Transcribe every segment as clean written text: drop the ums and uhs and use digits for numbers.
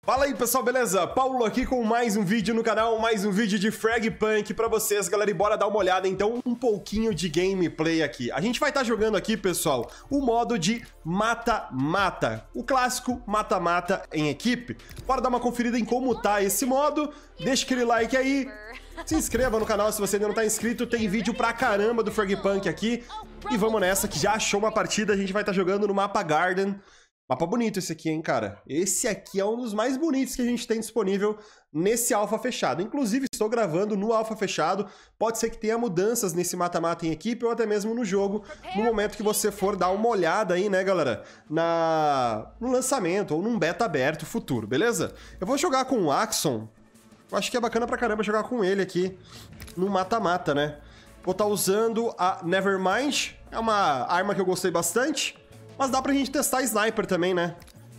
Fala aí pessoal, beleza? Paulo aqui com mais um vídeo no canal, mais um vídeo de Fragpunk pra vocês, galera, e bora dar uma olhada então um pouquinho de gameplay aqui. A gente vai estar jogando aqui, pessoal, o modo de mata-mata, o clássico mata-mata em equipe. Bora dar uma conferida em como tá esse modo, deixa aquele like aí, se inscreva no canal se você ainda não tá inscrito, tem vídeo pra caramba do Fragpunk aqui. E vamos nessa, que já achou uma partida, a gente vai estar jogando no mapa Garden. Mapa bonito esse aqui, hein, cara? Esse aqui é um dos mais bonitos que a gente tem disponível nesse alfa fechado. Inclusive, estou gravando no alfa fechado. Pode ser que tenha mudanças nesse mata-mata em equipe ou até mesmo no jogo, no momento que você for dar uma olhada aí, né, galera? No lançamento ou num beta aberto futuro, beleza? Eu vou jogar com o Axon. Eu acho que é bacana pra caramba jogar com ele aqui no mata-mata, né? Vou estar usando a Nevermind. É uma arma que eu gostei bastante. Mas dá pra gente testar sniper também, né?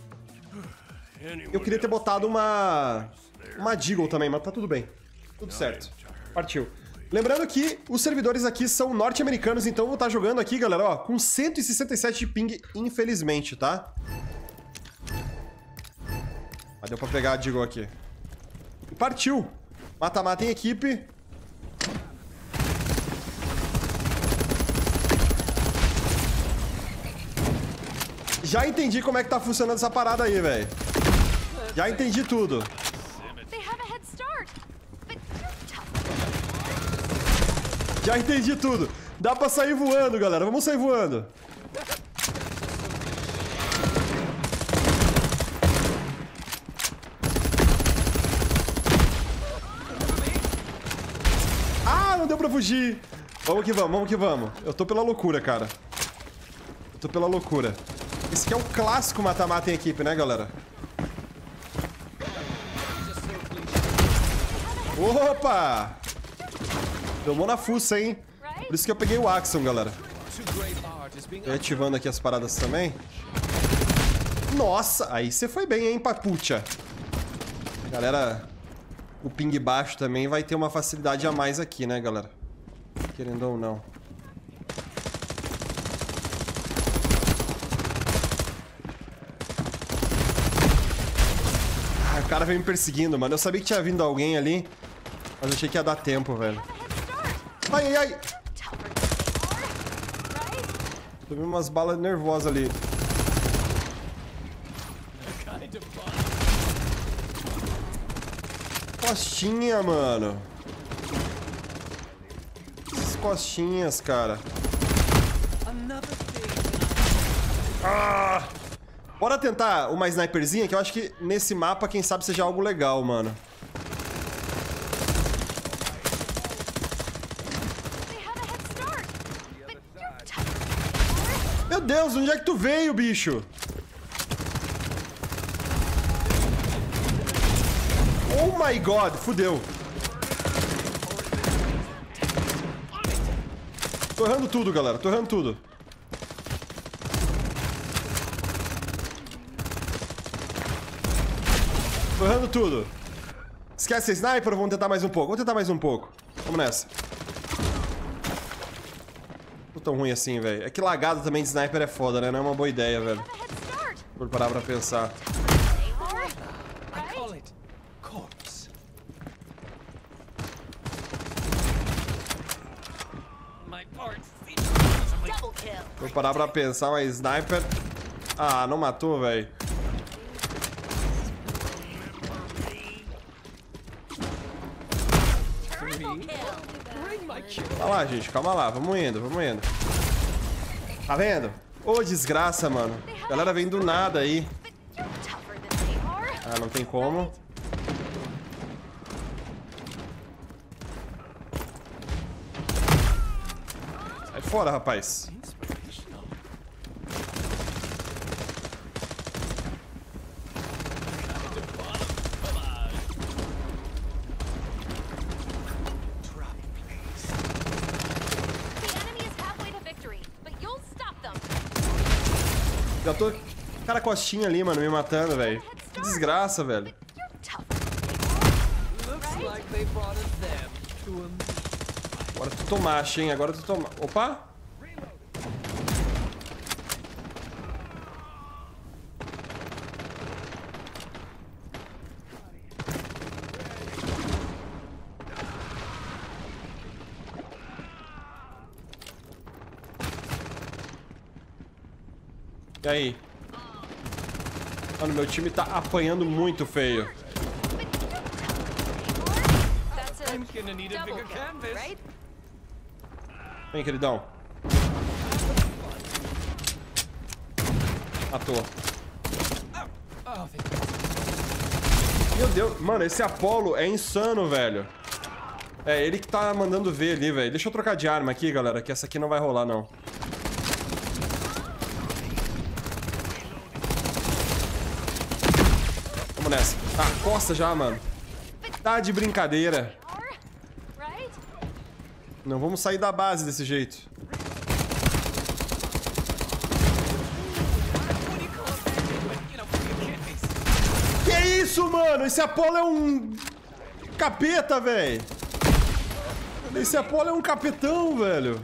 Eu queria ter botado uma Deagle também, mas tá tudo bem. Tudo certo. Partiu. Lembrando que os servidores aqui são norte-americanos, então eu vou estar jogando aqui, galera, ó, com 167 de ping, infelizmente, tá? Mas deu pra pegar a Deagle aqui. E partiu. Mata-mata em equipe. Já entendi como é que tá funcionando essa parada aí, velho. Já entendi tudo. Já entendi tudo. Dá pra sair voando, galera. Vamos sair voando. Ah, não deu pra fugir. Vamos que vamos, vamos que vamos. Eu tô pela loucura, cara. Eu tô pela loucura. Esse aqui é o clássico mata-mata em equipe, né, galera? Opa! Tomou na fuça, hein? Por isso que eu peguei o Axon, galera. Tô ativando aqui as paradas também. Nossa! Aí você foi bem, hein, papucha? Galera, o ping baixo também vai ter uma facilidade a mais aqui, né, galera? Querendo ou não. O cara veio me perseguindo, mano. Eu sabia que tinha vindo alguém ali, mas eu achei que ia dar tempo, velho. Ai, ai, ai. Tomei umas balas nervosas ali. Costinha, mano. Essas costinhas, cara. Ah! Bora tentar uma sniperzinha, que eu acho que nesse mapa, quem sabe, seja algo legal, mano. Meu Deus, onde é que tu veio, bicho? Oh my God, fudeu. Tô errando tudo, galera, tô errando tudo. Tô errando tudo. Esquece a sniper ou vamos tentar mais um pouco? Vamos tentar mais um pouco. Vamos nessa. Não tão ruim assim, velho. É que lagado também de sniper é foda, né? Não é uma boa ideia, velho. Por parar pra pensar. Vou parar pra pensar, mas sniper... Ah, não matou, velho. Calma lá, gente, calma lá, vamos indo, vamos indo. Tá vendo? Ô, desgraça, mano. A galera vem do nada aí. Ah, não tem como. Sai fora, rapaz. Já tô... Cara, costinha ali, mano, me matando, velho. Que desgraça, velho. Agora tu tomaste, hein? Agora tu toma... Opa! E aí? Mano, meu time tá apanhando muito feio. Vem, queridão. Matou. Meu Deus, mano, esse Apollo é insano, velho. É, ele que tá mandando ver ali, velho. Deixa eu trocar de arma aqui, galera, que essa aqui não vai rolar, não. Vamos nessa. Tá, costa já, mano. Tá de brincadeira. Não vamos sair da base desse jeito. Que isso, mano? Esse Apollo é um capeta, velho. Esse Apollo é um capetão, velho.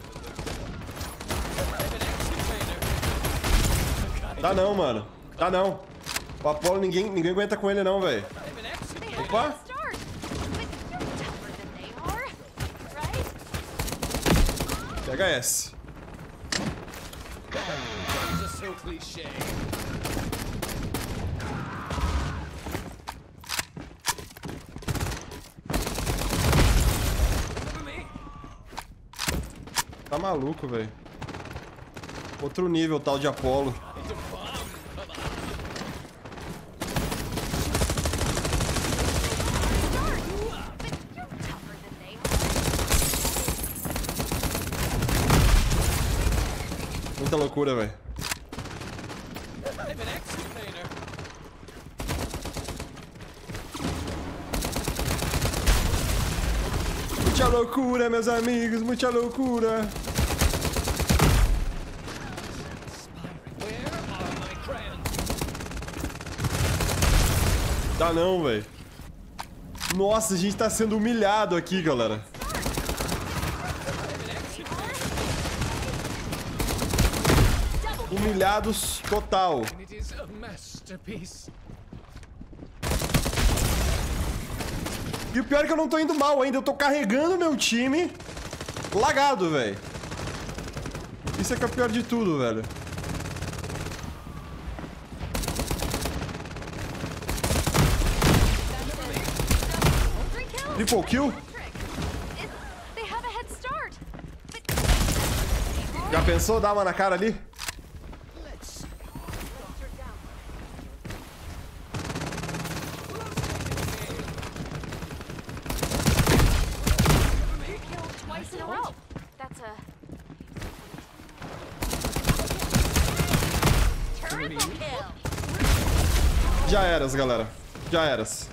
Tá não, mano. Tá não. O Apollo, ninguém aguenta com ele não, velho. Opa. PHS. Tá maluco, velho. Outro nível, tal de Apollo. Muita loucura, velho. Muita loucura, meus amigos, muita loucura. Dá não, velho. Nossa, a gente tá sendo humilhado aqui, galera. Humilhados total. E o pior é que eu não tô indo mal ainda. Eu tô carregando meu time lagado, velho. Isso é que é o pior de tudo, velho. Triple kill? Já pensou dar uma na cara ali? Já eras, galera. Já eras.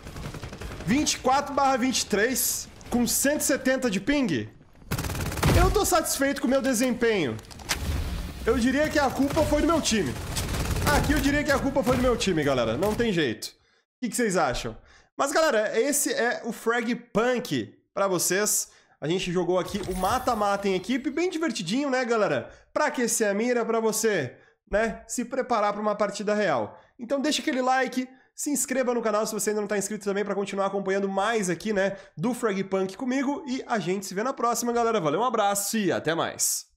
24/23 com 170 de ping. Eu tô satisfeito com o meu desempenho. Eu diria que a culpa foi do meu time. Aqui eu diria que a culpa foi do meu time, galera. Não tem jeito. O que vocês acham? Mas, galera, esse é o Frag Punk pra vocês. A gente jogou aqui o mata-mata em equipe, bem divertidinho, né, galera? Pra aquecer a mira, pra você, né, se preparar pra uma partida real. Então deixa aquele like, se inscreva no canal se você ainda não tá inscrito também pra continuar acompanhando mais aqui, né, do Frag Punk comigo. E a gente se vê na próxima, galera. Valeu, um abraço e até mais.